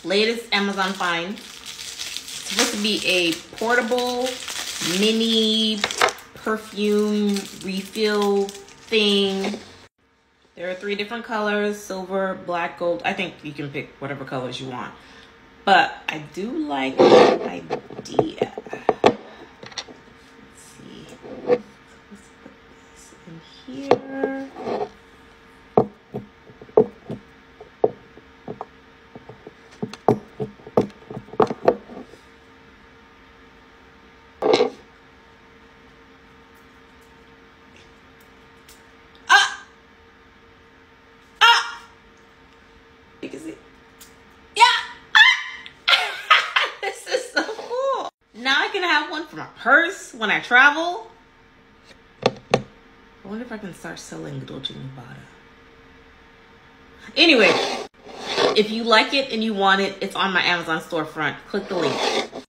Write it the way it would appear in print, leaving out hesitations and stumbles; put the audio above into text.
latest Amazon find. It's supposed to be a portable mini perfume refill thing. There are 3 different colors: silver, black, gold. I think you can pick whatever colors you want. But I do like the idea. Let's see. Let's put this in here. You can see. This is so cool. Now I can have one for my purse when I travel. I wonder if I can start selling Dolce & Gabbana. Anyway, if you like it and you want it, it's on my Amazon storefront. Click the link.